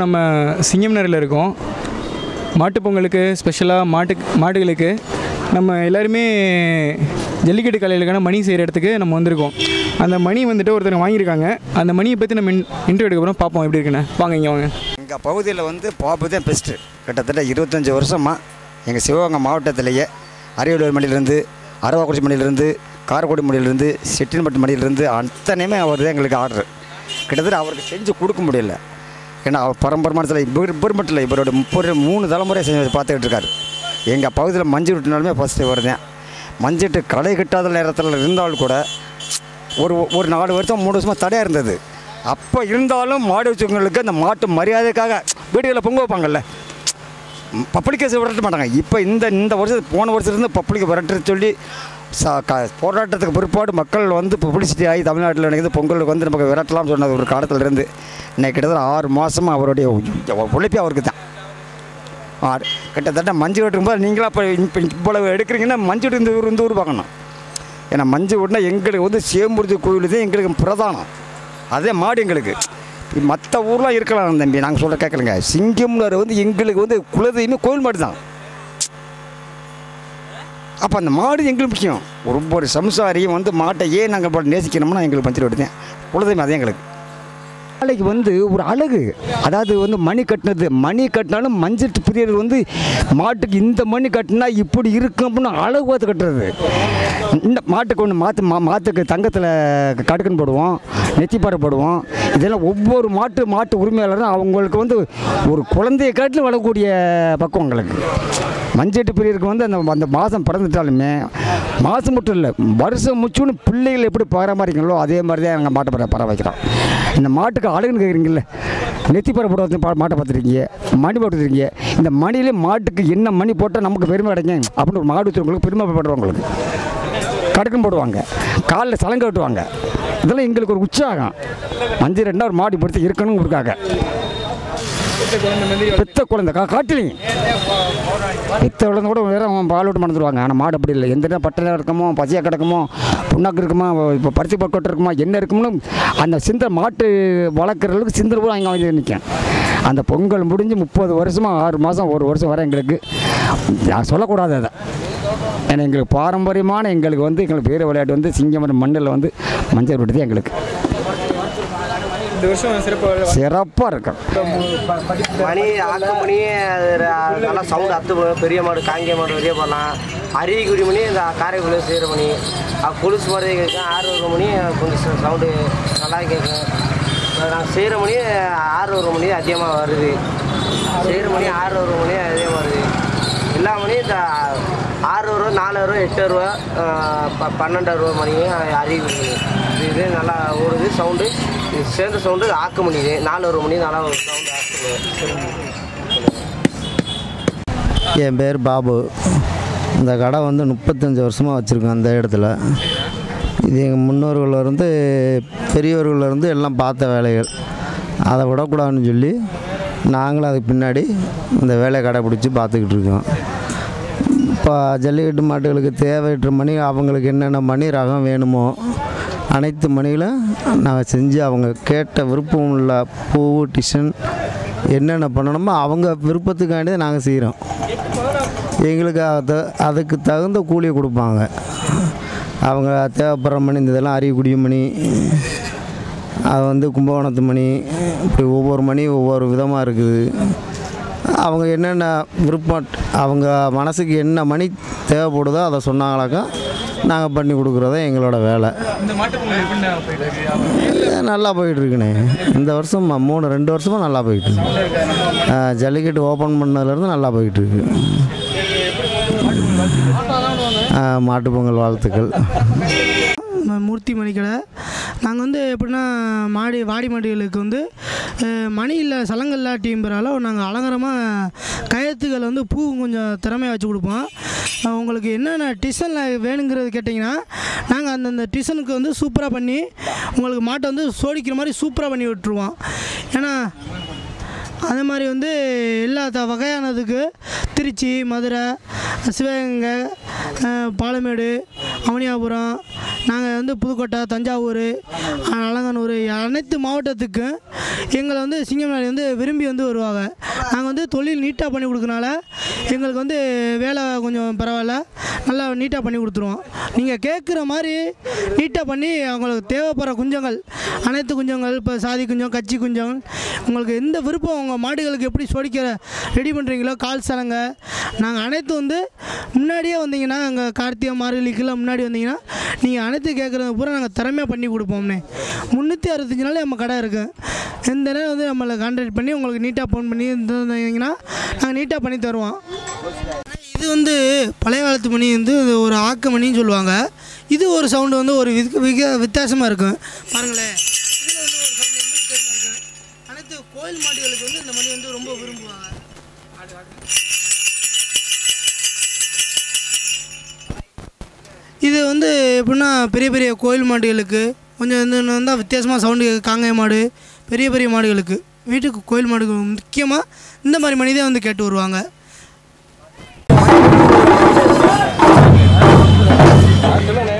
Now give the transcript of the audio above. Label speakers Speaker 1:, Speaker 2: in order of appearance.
Speaker 1: நம்ம சிங்கம்நகரில் இருக்கோம். மாட்டுப் பொங்கலுக்கு ஸ்பெஷலாக மாடுகளுக்கு நம்ம எல்லாருமே ஜல்லிக்கட்டு கலைகளுக்கான மணி செய்கிற இடத்துக்கு நம்ம வந்திருக்கோம். அந்த மணி வந்துட்டு ஒருத்தர் வாங்கியிருக்காங்க. அந்த மணியை பற்றி நம்ம இன்டர்வியூ எடுக்கப்புறம் பார்ப்போம் எப்படி இருக்குன்னு. வாங்க இங்கே வாங்க.
Speaker 2: எங்கள் பகுதியில் வந்து பாப்பு தான் பெஸ்ட்டு. கிட்டத்தட்ட 25 வருஷமாக எங்கள் சிவகங்கை மாவட்டத்திலேயே அரியலூர் மணிலேருந்து, அரவாக்குறிச்சி மணிலேருந்து, காரைக்குடி மணிலேருந்து, செட்டில்பட்டு மணிலேருந்து அத்தனையுமே அவர் தான் எங்களுக்கு ஆர்டர். கிட்டத்தட்ட அவருக்கு செஞ்சு கொடுக்க முடியல. ஏன்னா அவர் பரம்பரமானத்தில் இவர் மட்டும் இல்லை, இவரோட 3 தலைமுறை செஞ்சு பார்த்துக்கிட்டு இருக்காரு. எங்கள் பகுதியில் மஞ்சள் விட்டுனாலுமே ஃபஸ்ட்டு இவர் தான். மஞ்சிட்டு களை கட்டாத நேரத்தில் இருந்தாலும் கூட ஒரு 4 வருஷம் 3 வருஷமாக தடையாக இருந்தது. அப்போ இருந்தாலும் மாடு வச்சவங்களுக்கு அந்த மாட்டு மரியாதைக்காக வீடுகளில் பொங்க வைப்பாங்கல்ல, பப்ளிக்கை விரட்ட மாட்டாங்க. இப்போ இந்த வருஷத்துக்கு போன வருஷத்துலேருந்து பப்ளிக்கை விரட்ட சொல்லி போராட்டத்துக்கு பிற்பாடு மக்கள் வந்து பப்ளிசிட்டி ஆகி தமிழ்நாட்டில் நினைக்கிறது பொங்கலுக்கு வந்து நமக்கு விரட்டலாம்னு சொன்னது ஒரு காலத்திலேருந்து இன்னைக்கு கிட்டத்தட்ட 6 மாதமாக அவருடைய உழைப்பே அவருக்கு தான். கிட்டத்தட்ட மஞ்சள் வெட்டும்போது நீங்களாம் இப்போ இவ்வளவு எடுக்கிறீங்கன்னா மஞ்சள் இந்த ஊர் பார்க்கணும். ஏன்னா மஞ்சள் வெட்டினா எங்களுக்கு வந்து சேம்புருத்தி கோயில் தான் எங்களுக்கு பிரதானம். அதே மாடு எங்களுக்கு மற்ற ஊர்லாம் இருக்கலாம் தம்பி, நாங்கள் சொல்ல கேட்கலங்க. சிங்கம்னார் வந்து எங்களுக்கு வந்து குலதெய்வமே கோயில் மாடு தான். அப்போ அந்த மாடு எங்களுக்கு முக்கியம். ஒவ்வொரு சம்சாரியும் வந்து மாட்டை ஏன் நாங்கள் நேசிக்கணும்னா எங்களுக்கு மஞ்சள் வெட்டு தான் குலதெய்வம். அதே எங்களுக்கு நாளைக்கு வந்து ஒரு அழகு. அதாவது வந்து மணி கட்டினாலும் மஞ்சள் பிரியர் வந்து மாட்டுக்கு இந்த மணி கட்டினா இப்படி இருக்கும் அப்படின்னு அழகு பார்த்து கட்டுறது. இந்த மாட்டுக்கு ஒன்று மாற்றுக்கு தங்கத்தில் கடுக்கன் போடுவோம், நெத்திப்பாறை போடுவோம். இதெல்லாம் ஒவ்வொரு மாட்டு உரிமையாளரும் அவங்களுக்கு வந்து ஒரு குழந்தையை காட்டிலும் வளரக்கூடிய பக்குவம் எங்களுக்கு. மஞ்சட்டு பிரியருக்கு வந்து அந்த மாதம் பிறந்துட்டாலுமே மாதம் மட்டும் இல்லை, வருஷம் முச்சுன்னு பிள்ளைகள் எப்படி பராமரிக்கங்களோ அதே மாதிரி தான் நாங்கள் மாட்டை பராமரிக்கிறோம். இந்த மாட்டுக்கு அழகுன்னு கேட்குறீங்களே, நெத்திப்பாறை போட மாட்டை பார்த்துருக்கீங்க, மணி போட்டுருக்கீங்க. இந்த மணியிலே மாட்டுக்கு என்ன மணி போட்டால் நமக்கு பெருமை கிடைக்கும் அப்படின்னு ஒரு மாடு வச்சுருவங்களுக்கு பெருமைப்படுறவங்களுக்கு கடுக்கன் போடுவாங்க, காலில் சலங்கை கட்டுவாங்க. இதெல்லாம் எங்களுக்கு ஒரு உற்சாகம். மஞ்சள் 2 ஒரு மாடு படுத்து இருக்கணும் இருக்காங்க. பெத்த குழந்தை காட்டிலிங்க பெத்த குழந்தை கூட வேற பால் விட்டு மறந்துடுவாங்க. ஆனால் மாடு அப்படி இல்லை. எந்த பட்டையில் இருக்குமோ, பசியாக கிடக்குமோ, புண்ணாக்கு இருக்குமா, இப்போ பருத்தி பக்கோட்டை இருக்குமா, என்ன இருக்குமோ அந்த சிந்தனை மாட்டு வளர்க்குறதுக்கு சிந்தனை கூட அங்கே வந்து நிற்கும். அந்த பொங்கல் முடிஞ்சு 30 வருஷமாக 6 மாதம் 1 வருஷம் வர எங்களுக்கு சொல்லக்கூடாது. அதை ஏன்னா எங்களுக்கு பாரம்பரியமான எங்களுக்கு வந்து எங்களுக்கு பேர் விளையாட்டு வந்து சிங்கம் மண்ணில் வந்து மஞ்சள் விட்டுது எங்களுக்கு சிறப்பாக இருக்கும்.
Speaker 3: மணி ஆக்க மணி நல்லா சவுண்டு அத்து பெரிய மாடு காங்கிய மாடு வெளியே போடலாம். அருவிக்குடி மணி இந்த காரைக்குள்ளே செய்கிற மணி கொலுசு மாதிரி கேட்கும். 6 மணி கொஞ்சம் சவுண்டு நல்லா கேட்கும். நாங்கள் செய்கிற மணி 6 மணி அதிகமாக வருது. செய்கிற மணி 6 மணி அதிகமாக வருது. எல்லா மணியும் இந்த 6 ரூபா 4 ரூபா 8 ரூபா 12 ரூபா மணி அருவிக்குடி மணி இது நல்லா ஓடுது. சவுண்டு சேர்ந்த சவுண்டு ஆக்கு மணி 4 மணி நல்லா சவுண்டு ஆக்கு.
Speaker 4: என் பேர் பாபு. இந்த கடை வந்து 35 வருஷமாக வச்சுருக்கோம் அந்த இடத்துல. இது எங்கள் முன்னோர்கள்லேருந்து பெரியவர்கள்லேருந்து எல்லாம் பார்த்த வேலைகள். அதை விடக்கூடாதுன்னு சொல்லி நாங்களும் அதுக்கு பின்னாடி இந்த வேலையை கடைப்பிடிச்சி பார்த்துக்கிட்டு இருக்கோம். இப்போ ஜல்லிக்கட்டு மாட்டுகளுக்கு தேவையற்ற மணி அவங்களுக்கு என்னென்ன மணி ரகம் வேணுமோ அனைத்து மணிகளும் நாங்கள் செஞ்சு அவங்க கேட்ட விருப்பம் உள்ள பூ டிசன் என்னென்ன பண்ணணுமோ அவங்க விருப்பத்துக்காண்டி தான் நாங்கள் செய்கிறோம். எங்களுக்கு அதுக்கு தகுந்த கூலியை கொடுப்பாங்க. அவங்க தேவைப்படுற மணி இந்த இதெல்லாம் அரியக்குடி மணி, அது வந்து கும்பகோணத்து மணி, இப்படி ஒவ்வொரு மணி ஒவ்வொரு விதமாக இருக்குது. அவங்க என்னென்ன விருப்பம் அவங்க மனசுக்கு என்ன மணி தேவைப்படுதோ அதை சொன்னாங்களாக்கா நாங்கள் பண்ணி கொடுக்குறதா எங்களோட வேலை. நல்லா போயிட்டுருக்குண்ணே. இந்த வருஷம் 2 வருஷமாக நல்லா போயிட்டுருக்கு. ஜல்லிக்கட்டு ஓப்பன் பண்ணதுலேருந்து நல்லா போயிட்டுருக்கு. மாட்டுப்பொங்கல் வாழ்த்துக்கள்.
Speaker 5: மூர்த்தி மணிக்கடை. நாங்கள் வந்து எப்படின்னா வாடி மாடுகளுக்கு வந்து மணி இல்லை சலங்கல்லா டீம்பரால் நாங்கள் அலங்காரமாக கயத்துக்கள் வந்து பூ கொஞ்சம் திறமையாக வச்சு கொடுப்போம். உங்களுக்கு என்னென்ன டிசனில் வேணுங்கிறது கேட்டிங்கன்னா நாங்கள் அந்தந்த டிசனுக்கு வந்து சூப்பராக பண்ணி உங்களுக்கு மாட்டை வந்து சோடிக்கிற மாதிரி சூப்பராக பண்ணி விட்டுருவோம். ஏன்னா அதே மாதிரி வந்து எல்லா வகையானதுக்கு திருச்சி, மதுரை, சிவகங்கை, பாலமேடு, அவனியாபுரம், நாங்கள் வந்து புதுக்கோட்டை, தஞ்சாவூர், அலங்காநல்லூர் அனைத்து மாவட்டத்துக்கும் எங்களை வந்து சிங்கம்நாடி வந்து விரும்பி வந்து வருவாங்க. நாங்கள் வந்து தொழில் நீட்டாக பண்ணி கொடுக்கறனால எங்களுக்கு வந்து வேலை கொஞ்சம் பரவாயில்ல, நல்லா நீட்டாக பண்ணி கொடுத்துருவோம். நீங்கள் கேட்குற மாதிரி நீட்டாக பண்ணி அவங்களுக்கு தேவைப்படுற குஞ்சங்கள், அனைத்து குஞ்சங்கள், இப்போ சாதி குஞ்சம், கச்சி குஞ்சம், உங்களுக்கு எந்த விருப்பம் உங்கள் மாடுகளுக்கு எப்படி சோடிக்கிற ரெடி பண்ணுறீங்களோ, கால் சலங்க, நாங்கள் அனைத்தும் வந்து முன்னாடியே வந்தீங்கன்னா, அங்கே கார்த்திகை மார்கழிக்கெல்லாம் முன்னாடி வந்தீங்கன்னா நீங்கள் அனைத்து கேட்குறது பூரா நாங்கள் திறமையாக பண்ணி கொடுப்போம்னே. 365 நாள் நம்ம கடை இருக்குது. எந்த நேரம் வந்து நம்மளை கான்டாக்ட் பண்ணி உங்களுக்கு நீட்டாக ஃபோன் பண்ணி இருந்தீங்கன்னா நாங்கள் நீட்டாக பண்ணி தருவோம். இது வந்து பழைய காலத்து மணி வந்து ஒரு ஆக்க மணின்னு சொல்லுவாங்க. இது ஒரு சவுண்டு வந்து ஒரு வித்தியாசமாக இருக்கும் பாருங்களேன். இதில் வந்து ஒரு சவுண்டு வந்து வித்தியாசமாக இருக்கும். அனைத்து கோயில் மாடுகளுக்கு வந்து இந்த மணி வந்து ரொம்ப விரும்புவாங்க. இது வந்து எப்படின்னா பெரிய பெரிய கோயில் மாடுகளுக்கு கொஞ்சம் வந்து வந்தால் வித்தியாசமாக சவுண்டு காங்காய மாடு, பெரிய பெரிய மாடுகளுக்கு, வீட்டுக்கு கோயில் மாடுகள் முக்கியமாக இந்த மாதிரி மணி தான் வந்து கேட்டு வருவாங்க.